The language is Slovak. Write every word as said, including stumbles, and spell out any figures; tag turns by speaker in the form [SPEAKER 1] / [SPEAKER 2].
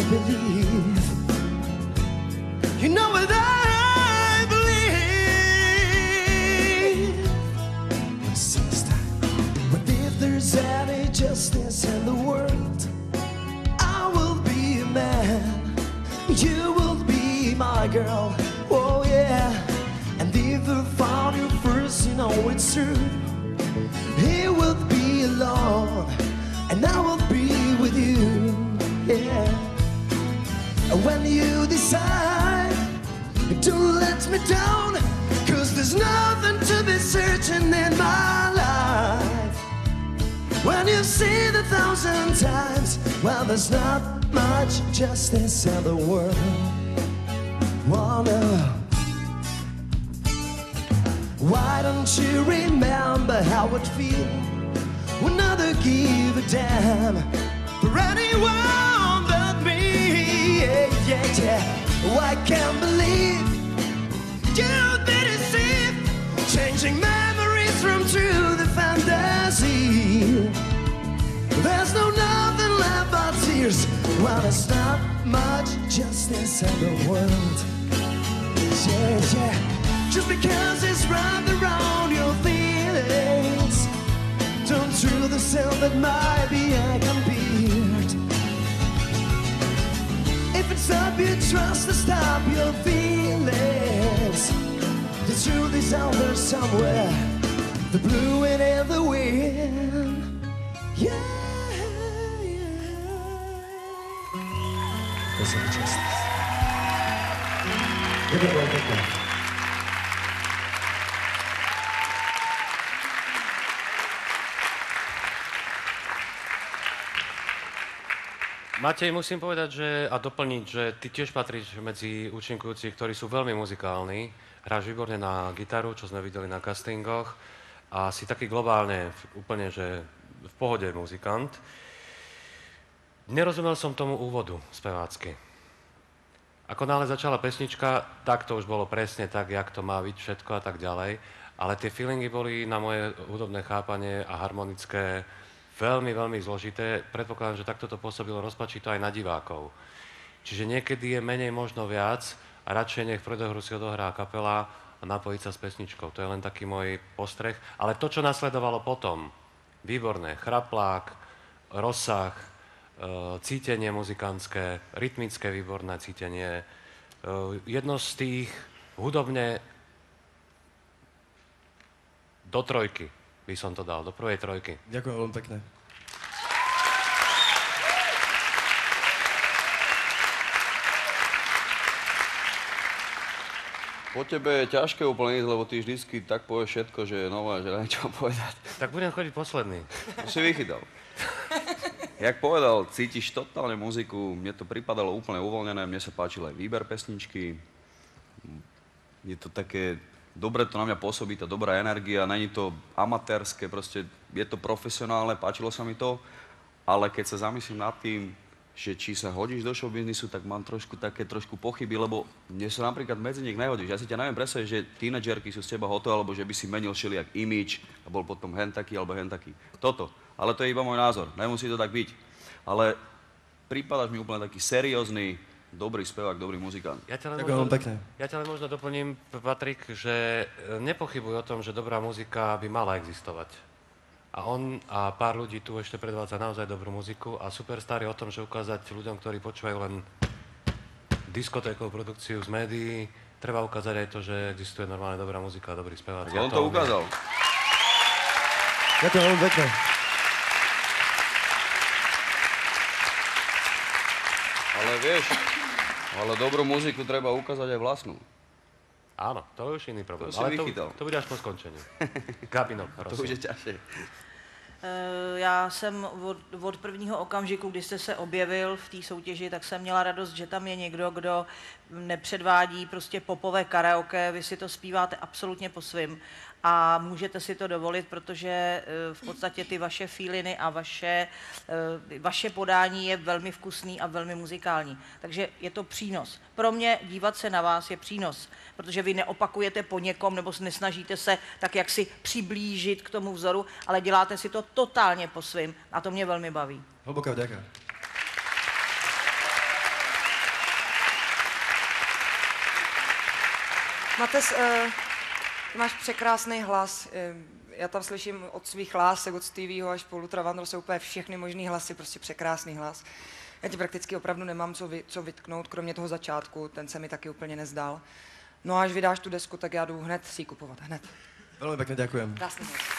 [SPEAKER 1] believe. You know what I believe. Sister, but if there's any justice in the world, I will be a man. You will be my girl. Oh yeah. And if you found you first, you know it's true. He will be alone, and I will be with you. Yeah. And when you decide, don't let me down, 'cause there's nothing to be certain in my life. When you've seen a thousand times, well, there's not much justice in the world. Oh no. Why don't you remember how it feels when others give a damn for anyone but me? Yeah, yeah, yeah. Oh, I can't believe you've been deceived, changing memories from true to fantasy. There's no nothing left but tears. Well, there's not much justice in the world. Yeah, yeah. Just because it's wrapped around your feelings, don't through the cell that might be incomplete. If it's up you trust to stop your feelings, the truth is out there somewhere, the blue wind and the wind. Yeah, yeah. There's no justice. Give it one quick one.
[SPEAKER 2] Matej, musím povedať, že, a doplniť, že ty tiež patríš medzi účinkujúcich, ktorí sú veľmi muzikálni. Hráš výborne na gitaru, čo sme videli na castingoch. A si taký globálne, úplne, že v pohode muzikant. Nerozumel som tomu úvodu spevácky. Ako náhle začala pesnička, tak to už bolo presne tak, jak to má byť všetko a tak ďalej. Ale tie feelingy boli na moje hudobné chápanie a harmonické veľmi, veľmi zložité. Predpokladám, že takto to pôsobilo rozpačito aj na divákov. Čiže niekedy je menej možno viac a radšej nech v predohru si odohrá kapela a napojiť sa s pesničkou. To je len taký môj postreh. Ale to, čo nasledovalo potom, výborné. Chraplák, rozsah, cítenie muzikantské, rytmické výborné cítenie. Jedno z tých hudobne do trojky by som to dal, do prvej trojky.
[SPEAKER 1] Ďakujem veľmi pekne.
[SPEAKER 3] Po tebe je ťažké úplne ísť, lebo ty vždycky tak povieš všetko, že je nové, že neviem čo povedať.
[SPEAKER 2] Tak budem chodiť posledný.
[SPEAKER 3] To si vychytal. Jak povedal, cítiš totálne muziku, mne to pripadalo úplne uvoľnené, mne sa páčil aj výber pesničky. Je to také... Dobre to na mňa pôsobí, tá dobrá energia, není to amatérske, proste je to profesionálne, páčilo sa mi to, ale keď sa zamyslím nad tým, že či sa hodíš do showbiznisu, tak mám trošku také trošku pochyby, lebo mne sa napríklad medzi nich nehodíš. Ja si ťa neviem predstaviť, že tínedžerky sú z teba hotové, alebo že by si menil všelijak image a bol potom hen taký alebo hen taký. Toto. Ale to je iba môj názor, nemusí to tak byť. Ale prípadaš mi úplne taký seriózny, dobrý spevák, dobrý muzikant.
[SPEAKER 2] Ja ťa len možno, pekne. Ja ťa len možno doplním, Patrik, že nepochybuj o tom, že dobrá muzika by mala existovať. A on a pár ľudí tu ešte predvádza naozaj dobrú muziku a Superstar je o tom, že ukázať ľuďom, ktorí počúvajú len diskotékovú produkciu z médií, treba ukázať aj to, že existuje normálne dobrá muzika a dobrý speváci.
[SPEAKER 3] On to ukázal.
[SPEAKER 1] Ďakujem veľmi pekne.
[SPEAKER 3] Ale vieš, ale dobrú muziku treba ukázať aj vlastnú.
[SPEAKER 2] Áno, to je už iný problém.
[SPEAKER 3] To si vychytal.
[SPEAKER 2] To, to bude až po skončení. Gabino, prosím.
[SPEAKER 3] To už je ťažšie.
[SPEAKER 4] Já jsem od, od prvního okamžiku, kdy jste se objevil v té soutěži, tak jsem měla radost, že tam je někdo, kdo nepředvádí prostě popové karaoke, vy si to zpíváte absolutně po svým a můžete si to dovolit, protože v podstatě ty vaše feeliny a vaše, vaše podání je velmi vkusný a velmi muzikální. Takže je to přínos. Pro mě dívat se na vás je přínos, protože vy neopakujete po někom nebo nesnažíte se tak jak si přiblížit k tomu vzoru, ale děláte si to totálně po svým a to mě velmi baví.
[SPEAKER 1] Hlboká vďaka.
[SPEAKER 5] Mates, uh, ty máš překrásný hlas. Já tam slyším od svých lásek, od Stevieho až po Luthera Vandrosse úplně všechny možný hlasy, prostě překrásný hlas. Já ti prakticky opravdu nemám co, vy, co vytknout, kromě toho začátku, ten se mi taky úplně nezdál. No a až vydáš tu desku, tak já jdu hned si ji kupovat, hned.
[SPEAKER 1] Velmi pěkně děkujem.
[SPEAKER 5] Krásný hlas.